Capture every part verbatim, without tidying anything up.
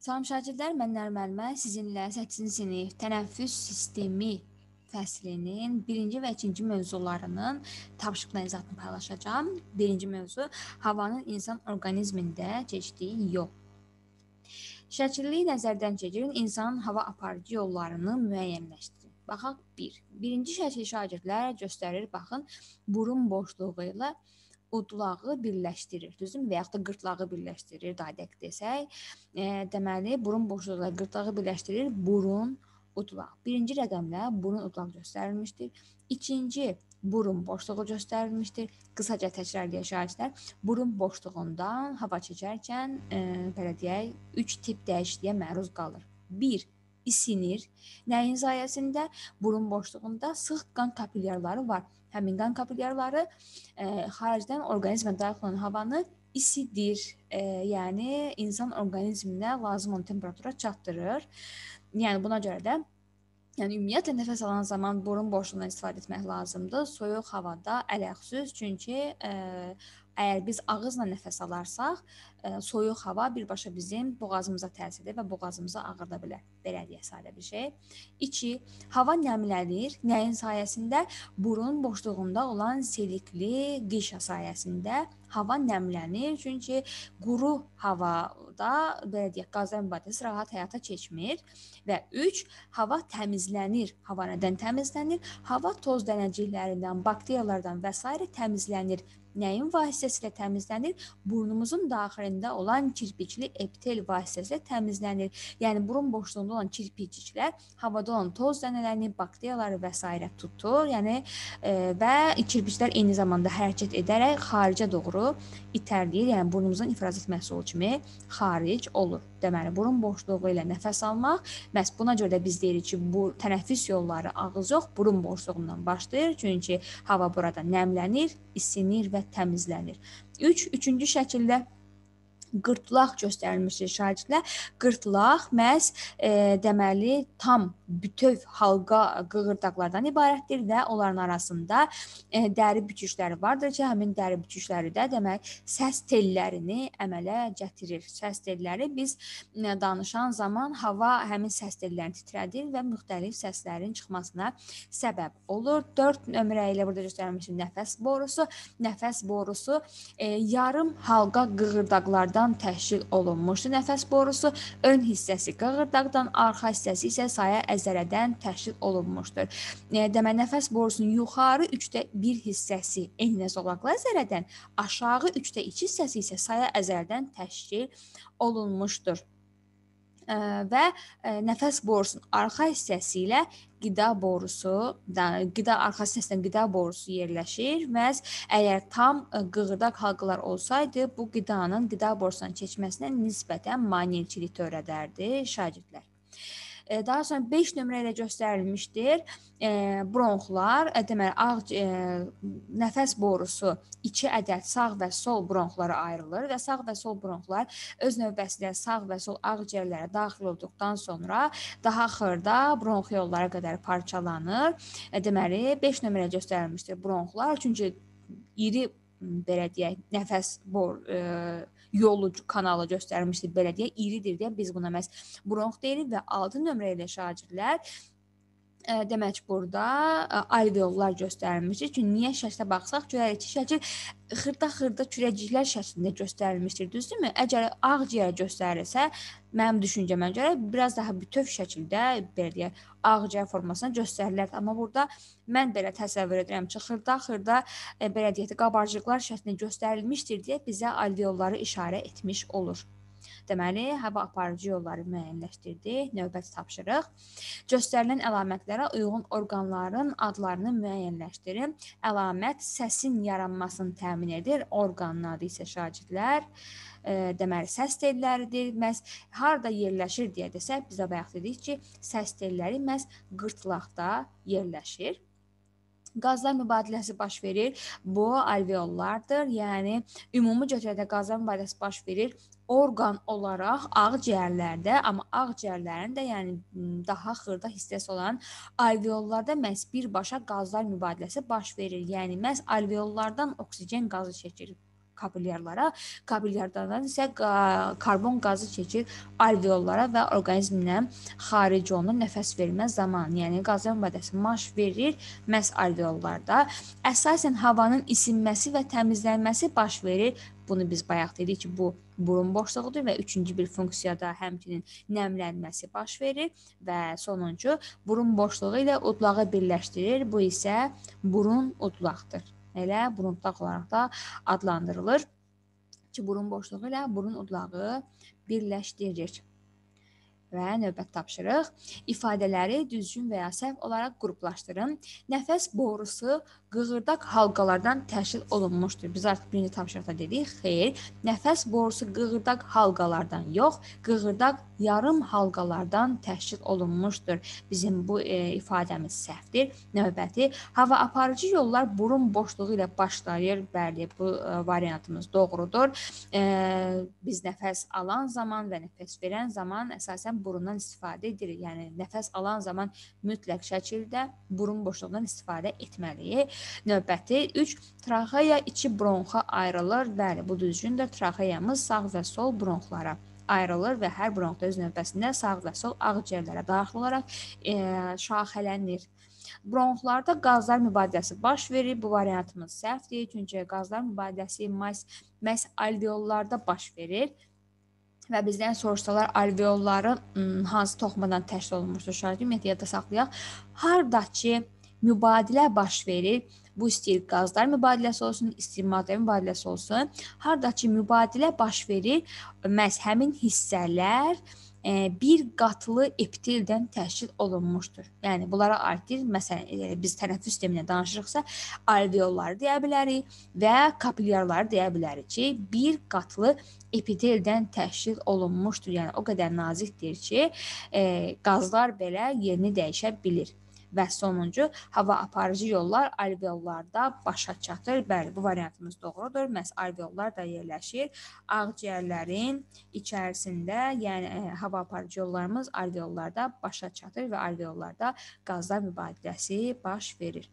Salam şagirdlər, mən Nərmən müəllimə sizinlə səkkizinci sinif tənəffüs sistemi fəslinin birinci və ikinci mövzularının tapşırıq nəzəratını paylaşacağam. Birinci mövzu havanın insan orqanizmində keçdiyi yol. Şəkilli nəzərdən keçirin, insanın hava aparıcı yollarını müəyyənləşdirin. Baxaq bir. Birinci şəkil şagirdlər göstərir, baxın, burun boşluğu ilə udlağı birləşdirir, düzdürmü? Və yaxud da qırtlağı birləşdirir, daha dəqiq desək. E, deməli, burun boşluğu ilə qırtlağı birləşdirir, burun, udlaq. Birinci rəqəmlə burun udlaq göstərilmişdir. İkinci, burun boşluğu göstərilmişdir. Qısaca təkrarlayaq şagirdlər. Burun boşluğundan hava keçərkən, e, belə deyək, üç tip dəyişikliyə məruz qalır. bir. İsinir. Nəyin sayəsində? Burun boşluğunda sıx qan kapilyarları var. Həmin qan kapilyarları e, xaricdən orqanizmə daxil olan havanı isidir. E, yəni insan orqanizminə lazım olan temperatura çatdırır. Yəni buna görə də yəni ümumiyyətlə nəfəs alan zaman burun boşluğundan istifadə etmək lazımdır. Soyuq havada ələxüsus, çünki e, əgər biz ağızla nəfəs alarsaq, e, soyuq hava birbaşa bizim boğazımıza təsir edir və boğazımızı ağrıda bilər. Belə deyək, sadə bir şey. İki, hava nəmlənir. Nəyin sayəsində? Burun boşluğunda olan selikli qişa sayəsində hava nəmlənir. Çünki quru havada, belə deyək, qazlar mübadiləsi rahat həyata keçmir. Və üç, hava təmizlənir. Hava nədən təmizlənir? Hava toz dənəciklərindən, bakteriyalardan və s. təmizlənir. Nəyin vasitəsilə təmizlənir? Burnumuzun daxilində olan kirpikli epitel vasitəsilə təmizlənir. Yəni burun boşluğunda olan kirpikciklər havada olan toz dənələrini, bakteriyaları və s. tutur. Yəni e, və kirpiklər eyni zamanda hərəkət edərək xaricə doğru itərləyir. Yəni burnumuzun ifraz etmə məhsulu kimi xaric olur. Deməli, burun boşluğu ilə nəfəs almaq, məhz buna görə də biz deyirik ki, bu tənəffüs yolları ağız yox, burun boşluğundan başlayır. Çünki hava burada nəmlənir, isinir və təmizlənir. üç. Üçüncü şəkildə qırtlaq göstərilmişdir şagirdlər. Qırtlaq məhz e, deməli tam bütöv halqa qığırdaqlardan ibarətdir və onların arasında e, dəri büküşləri vardır ki, həmin dəri büküşləri də demək səs tellərini əmələ gətirir. Səs telləri biz e, danışan zaman hava həmin səs tellərini titrədir və müxtəlif səslərin çıxmasına səbəb olur. dörd nömrə ilə burada göstərilmişdir nəfəs borusu. Nəfəs borusu e, yarım halqa qığırdaqlardan təşkil olunmuşdur. Nəfəs borusu ön hissəsi qığırdaqdan, arxa hissəsi isə saya əzələdən təşkil olunmuşdur. E, demək, nəfəs borusunun yuxarı üçdə bir hissəsi enə zolaqlı əzələdən, aşağı üçdə iki hissəsi isə saya əzələdən təşkil olunmuşdur. Ə, və ə, nəfəs borusunun arxa hissəsi ilə qida borusu, qida arxa hissəsindən qida borusu yerləşir. Məhz əgər tam ə, qığırdaq halqalar olsaydı, bu qidanın qida borusundan keçməsinə nisbətən maneçilik törədərdi şagirdlər. Daha sonra beş nömrə ilə göstərilmişdir. E, bronxlar, e, deməli, ağ, e, nəfəs borusu iki ədəd sağ və sol bronxlara ayrılır və sağ və sol bronxlar öz növbəsində sağ və sol ağciyərlərə daxil olduqdan sonra daha xırda bronx yollara qədər parçalanır. E, deməli, beş nömrə göstərilmişdir bronxlar, çünki iri belə deyək, nəfəs bor e, yolu kanalı göstərmişdir, belə deyək, iridir deyə biz buna məhz bronx deyirik və altı nömrə ilə şagirdlər ə, demək burada ə, alveollar göstərilmişdir. Çünki niyə şəklə baxsaq görərik ki, şəkil xırda-xırda kürəciklər şəklində göstərilmişdir, düzdürmü? Əgər ağciyər göstərilsə, mənim düşüncəmə görə biraz daha bütöv şəkildə belə deyək, ağciyər formasına göstərilir. Amma burada mən belə təsəvvür edirəm ki, xırda-xırda e, belə deyək, qabarcıqlar şəklində göstərilmişdir deyə bizə alveolları işarə etmiş olur. Deməli, hava aparıcı yolları müəyyənləşdirdik. Növbəti tapşırıq. Göstərilən əlamətlərə uyğun orqanların adlarını müəyyənləşdirin. Əlamət səsin yaranmasını təmin edir. Orqanın adı isə şagirdlər, e, deməli, səs telləridir. Məhz harada yerləşir deyə desək, bizə bayaq dedik ki, səs telləri məhz qırtlaqda yerləşir. Qazlar mübadiləsi baş verir. Bu alveollardır. Yəni ümumi götürədə qazlar mübadiləsi baş verir orqan olaraq ağciyərlərdə, amma ağciyərlərin də yəni daha xırda hissəsi olan alveollarda məhz birbaşa qazlar mübadiləsi baş verir. Yəni məhz alveollardan oksigen qazı çəkir kapilyarlara, kapilyarlardan isə karbon qazı keçir alveollara və orqanizmdən xaric olunur nəfəs vermə zamanı. Yəni qazlar mübadiləsində baş verir məhz alveollarda. Əsasən havanın isinməsi və təmizlənməsi baş verir. Bunu biz bayaq dedik ki, bu burun boşluğudur və üçüncü bir funksiyada həmçinin nəmlənməsi baş verir və sonuncu burun boşluğu ilə udlağı birləşdirir. Bu isə burun udlaqdır. Elə burun udlaq olaraq da adlandırılır ki, burun boşluğu ilə burun udlağı birləşdirir. Və növbət tapşırıq. İfadələri düzgün və ya səhv olaraq qruplaşdırın. Nəfəs borusu qığırdaq halqalardan təşkil olunmuşdur. Biz artıq birinci tapşırıqda dedik. Xeyr, nəfəs borusu qığırdaq halqalardan yox, qığırdaq yarım halqalardan təşkil olunmuşdur. Bizim bu e, ifadəmiz səhvdir. Növbəti, hava aparıcı yollar burun boşluğu ilə başlayır. Bəli, bu e, variantımız doğrudur. E, biz nəfəs alan zaman və nəfəs verən zaman əsasən burundan istifadə edirik. Yəni nəfəs alan zaman mütləq şəkildə burun boşluğundan istifadə etməliyik. Növbəti üç, traxeya içi bronxa ayrılır. Bəli, bu düzgündür. Traxeyamız sağ və sol bronxlara ayrılır və hər bronxda öz növbəsində sağ və sol ağciyərlərə daxil olaraq e, şaxələnir. Bronxlarda qazlar mübadiləsi baş verir. Bu variantımız səhvdir. Çünki qazlar mübadiləsi məhz alveollarda baş verir. Və bizdən soruşsalar alveolları hansı toxumadan təşkil olunmuşdur? Şahidi ümumiyyətlə yadda saxlayaq. Hardakı mübadilə baş verir. Bu istəyir qazlar mübadiləsi olsun, istəyir maddə mübadiləsi olsun. Hardakı mübadilə baş verir, məhz həmin hissələr e, bir qatlı epiteldən təşkil olunmuşdur. Yəni bunlara aiddir. Məsələn, e, biz tənəffüs sisteminə danışırıqsa, alveolları deyə bilərik və kapilyarları deyə bilərik ki, bir qatlı epiteldən təşkil olunmuşdur. Yəni o qədər nazikdir ki, e, qazlar belə yerini dəyişə bilir. Və sonuncu, hava aparıcı yollar alveollarda başa çatır. Bəli, bu variantımız doğrudur. Məhz alveollar da yerləşir ağciyərlərin içərisində. Yəni e, hava aparıcı yollarımız alveollarda başa çatır və alveollarda qazlar mübadiləsi baş verir.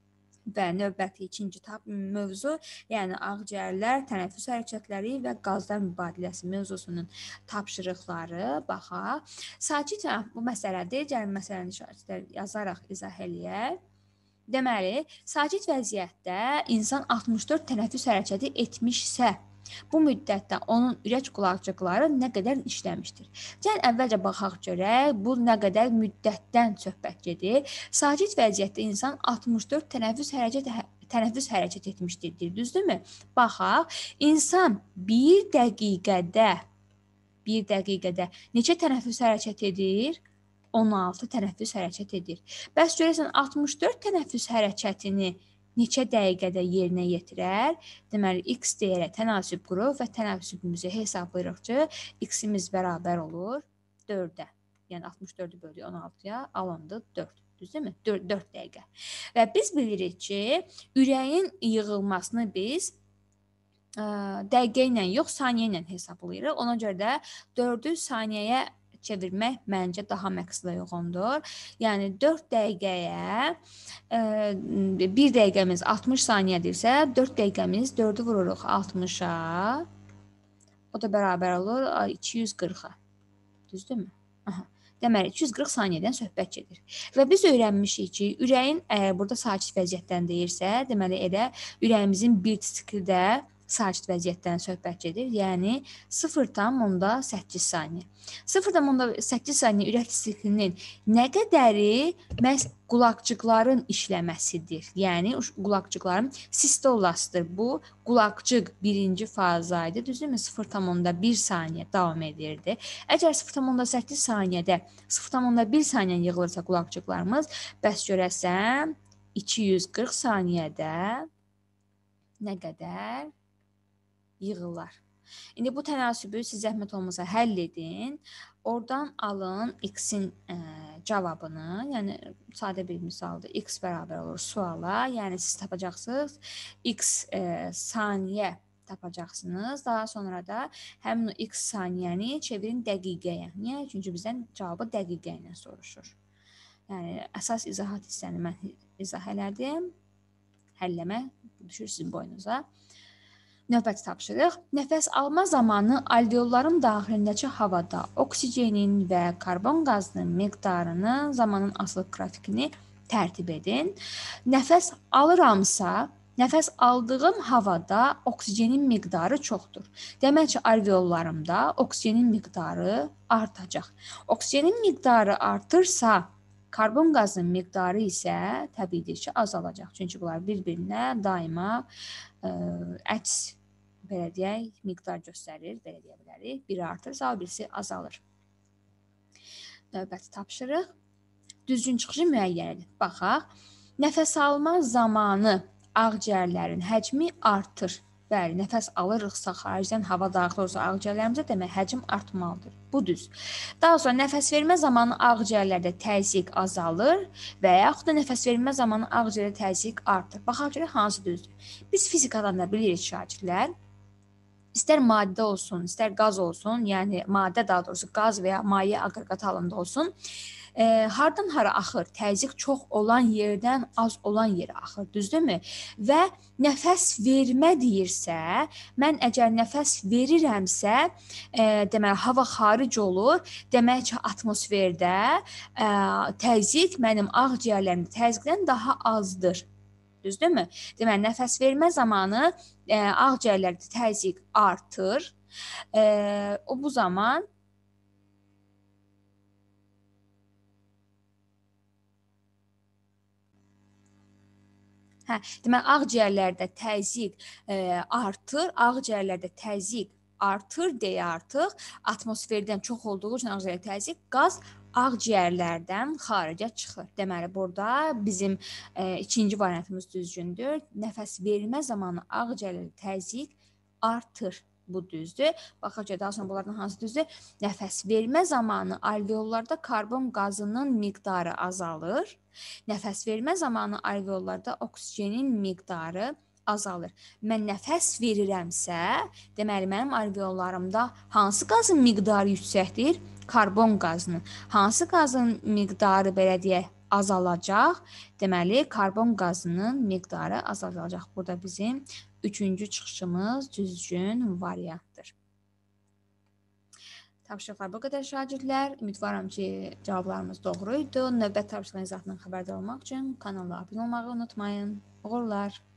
Və növbəti ikinci mövzu, yəni ağciyərlər, tənəffüs hərəkətləri və qazlar mübadiləsi mövzusunun tapşırıqları baxaq. Sakit bu məsələdir. Gəlin məsələni şahidlər yazaraq izah eləyək. Deməli, sakit vəziyyətdə insan altmış dörd tənəffüs hərəkəti etmişsə, bu müddətdə onun ürək qulaqcıqları nə qədər işləmişdir? Gəlin əvvəlcə baxaq görək, bu nə qədər müddətdən söhbət gedir. Sakit vəziyyətdə insan altmış dörd tənəffüs hərəkət tənəffüs hərəkət etmişdir, düzdürmü? Baxaq, insan bir dəqiqədə bir dəqiqədə neçə tənəffüs hərəkət edir? on altı tənəffüs hərəkət edir. Bəs görəsən altmış dörd tənəffüs hərəkətini neçə dəqiqədə yerinə yetirər? Deməli, x deyərək tənasüb qrup və tənasübümüzü hesablayırıq ki, x-imiz bərabər olur dördə. Yəni altmış dördü böldük on altıya, alındı dörd. Düzdürmü? dörd dəqiqə. Və biz bilirik ki, ürəyin yığılmasını biz ə, dəqiqə ilə yox, saniyə ilə hesablayırıq. Ona görə də dördü saniyəyə çevirmək məncə daha məqsədə uyğundur. Yəni dörd dəqiqəyə e, bir dəqiqəmiz altmış saniyədirsə, dörd dəqiqəmiz dördü vururuq altmışa. O da bərabər olur iki yüz qırxa. Düzdürmü? Aha. Deməli, iki yüz qırx saniyədən söhbət gedir. Və biz öyrənmişik ki, ürəyin əgər burada sakit vəziyyətdən deyirsə, deməli elə ürəyimizin bir sikldə sakit vəziyyətdən söhbət gedir. Yəni sıfır tam səkkiz saniyə. sıfır tam səkkiz saniyə ürək siklinin nə qədəri məhz qulaqcıqların işləməsidir. Yəni qulaqcıqların sistolasıdır. Bu qulaqcıq birinci fazaydı. Düzdürmü? sıfır tam bir saniyə davam edirdi. Əgər sıfır tam səkkiz saniyədə sıfır tam bir saniyə yığılırsa qulaqcıqlarımız, bəs görəsən iki yüz qırx saniyədə nə qədər yığırlar. İndi bu tənasübü siz zəhmət olmasa həll edin. Oradan alın x-in ə, cavabını. Yəni sadə bir misaldır. X bərabər olur suala. Yəni siz tapacaqsınız. X ə, saniyə tapacaqsınız. Daha sonra da həmin o x saniyəni çevirin dəqiqəyə. Niyə? Çünki bizdən cavabı dəqiqə ilə soruşur. Yəni əsas izahat hissəni mən izah elədim. Həlləmə düşür sizin boyunuza. Növbəti tapşırıq. Nəfəs alma zamanı alveolların daxilindəki havada oksigenin və karbon qazının miqdarını, zamanın asılı qrafikini tərtib edin. Nəfəs alıramsa, nəfəs aldığım havada oksigenin miqdarı çoxdur. Demək ki, alveollarımda oksigenin miqdarı artacaq. Oksigenin miqdarı artırsa, karbon qazının miqdarı isə təbiidir ki, azalacaq. Çünki bunlar bir-birinə daima ə, əks belə deyək, miqdar göstərir, belə deyə bilərik. Biri artırsa, birisi azalır. Növbəti tapşırıq. Düzgün çıxışı müəyyən edin. Baxaq. Nəfəs alma zamanı ağciyərlərin həcmi artır. Bəli, nəfəs alırıqsa, xaricdən hava daxil olsa ağciyərlərimizə demək həcm artmalıdır. Bu düz. Daha sonra nəfəs vermə zamanı ağciyərlərdə təzyiq azalır və yaxud da nəfəs vermə zamanı ağciyərdə təzyiq artır. Baxaq görək hansı düzdür. Biz fizikadan da bilirik şagirdlər. İstər maddə olsun, istər qaz olsun, yəni maddə daha doğrusu qaz və ya maye aqreqat halında olsun. E, hardan hara axır? Təzyiq çox olan yerdən az olan yerə axır, düzdürmü? Və nəfəs vermə deyirsə, mən əgər nəfəs verirəmsə, e, deməli hava xaric olur, demək ki, atmosferdə e, təzyiq mənim ağciyərlərimdə təzyiqdən daha azdır. Düzdürmü? Deməli, nəfəs vermə zamanı e, ağciyərlərdə təzyiq artır. E, o bu zaman Hə, deməli ağciyərlərdə təzyiq e, artır, ağciyərlərdə təzyiq artır deyə artıq atmosferdən çox olduğu üçün ağciyərlərdə təzyiq qaz ağciyərlərdən xaricə çıxır. Deməli, burada bizim e, ikinci variantımız düzgündür. Nəfəs vermə zamanı ağciyərlərdə təzyiq artır. Bu düzdür. Baxaq ki, daha sonra bunlardan hansı düzdür? Nəfəs vermə zamanı alveollarda karbon qazının miqdarı azalır. Nəfəs vermə zamanı alveollarda oksigenin miqdarı azalır. Mən nəfəs verirəmsə, deməli mənim alveollarımda hansı qazın miqdarı yüksəkdir? Karbon qazının. Hansı qazın miqdarı belə deyək azalacaq? Deməli karbon qazının miqdarı azalacaq. Burada bizim üçüncü çıxışımız düzgün variantdır. Tapşırıqlar bu qədər şagirdlər. Ümidvaram ki, cavablarımız doğru idi. Növbət tapşırıqların izahatından xəbərdar olmaq üçün kanala abunə olmağı unutmayın. Uğurlar.